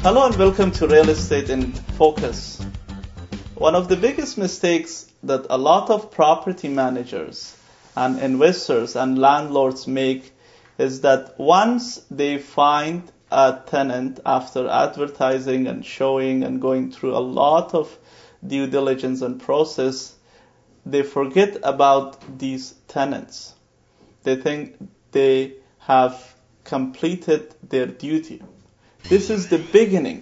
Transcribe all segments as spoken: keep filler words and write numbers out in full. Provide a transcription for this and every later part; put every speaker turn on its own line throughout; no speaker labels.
Hello and welcome to Real Estate in Focus. One of the biggest mistakes that a lot of property managers and investors and landlords make is that once they find a tenant after advertising and showing and going through a lot of due diligence and process, they forget about these tenants. They think they have completed their duty. This is the beginning.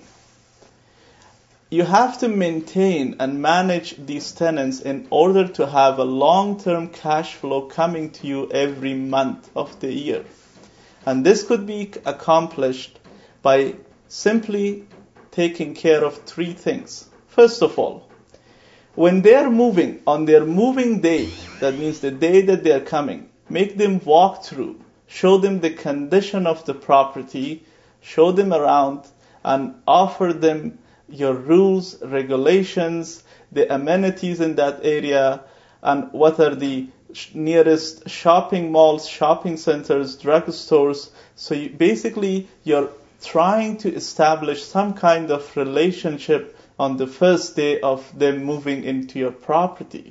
You have to maintain and manage these tenants in order to have a long-term cash flow coming to you every month of the year. And this could be accomplished by simply taking care of three things. First of all, when they are moving, on their moving date, that means the day that they are coming, make them walk through, show them the condition of the property, show them around, and offer them your rules, regulations, the amenities in that area, and what are the nearest shopping malls, shopping centers, drugstores. So you, basically, you're trying to establish some kind of relationship on the first day of them moving into your property.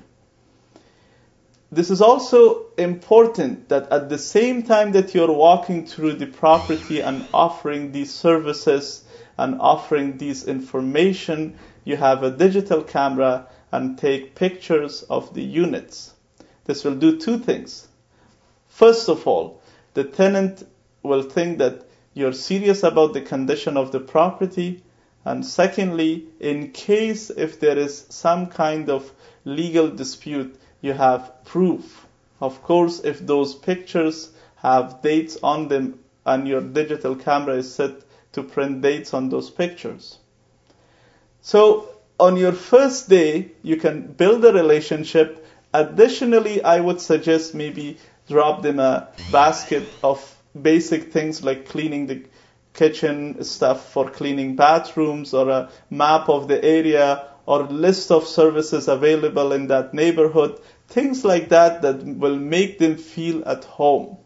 This is also important that at the same time that you're walking through the property and offering these services and offering these information, you have a digital camera and take pictures of the units. This will do two things. First of all, the tenant will think that you're serious about the condition of the property. And secondly, in case if there is some kind of legal dispute, you have proof. Of course, if those pictures have dates on them and your digital camera is set to print dates on those pictures. So on your first day, you can build a relationship. Additionally, I would suggest maybe drop them a basket of basic things like cleaning the kitchen stuff for cleaning bathrooms, or a map of the area, or list of services available in that neighborhood, things like that that will make them feel at home.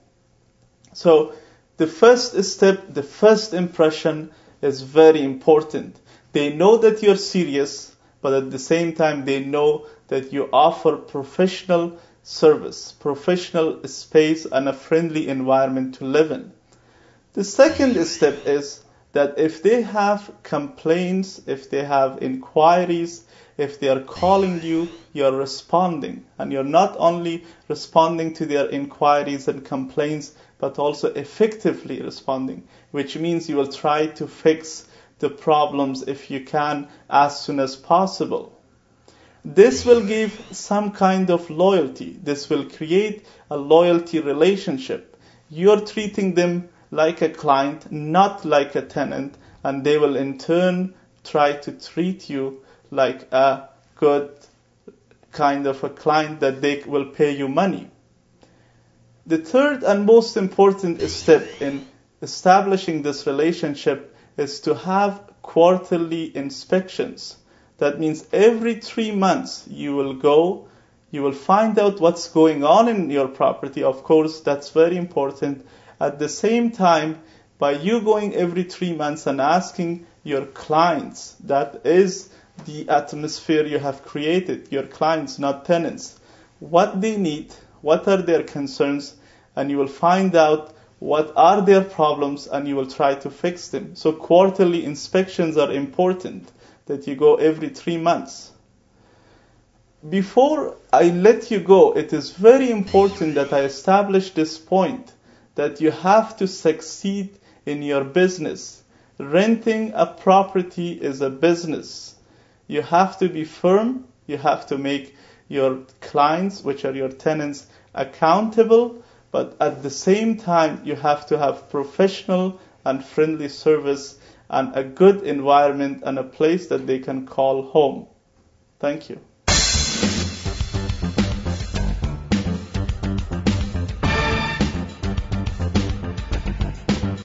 So the first step, the first impression is very important. They know that you're serious, but at the same time they know that you offer professional service, professional space, and a friendly environment to live in. The second step is that if they have complaints, if they have inquiries, if they are calling you, you're responding. And you're not only responding to their inquiries and complaints, but also effectively responding, which means you will try to fix the problems if you can as soon as possible. This will give some kind of loyalty. This will create a loyalty relationship. You're treating them like a client, not like a tenant, and they will in turn try to treat you like a good kind of a client that they will pay you money. The third and most important step in establishing this relationship is to have quarterly inspections. That means every three months you will go, you will find out what's going on in your property. Of course, that's very important. At the same time, by you going every three months and asking your clients, that is the atmosphere you have created, your clients, not tenants, what they need, what are their concerns, and you will find out what are their problems and you will try to fix them. So quarterly inspections are important, that you go every three months. Before I let you go, it is very important that I establish this point, that you have to succeed in your business. Renting a property is a business. You have to be firm. You have to make your clients, which are your tenants, accountable. But at the same time, you have to have professional and friendly service and a good environment and a place that they can call home. Thank you.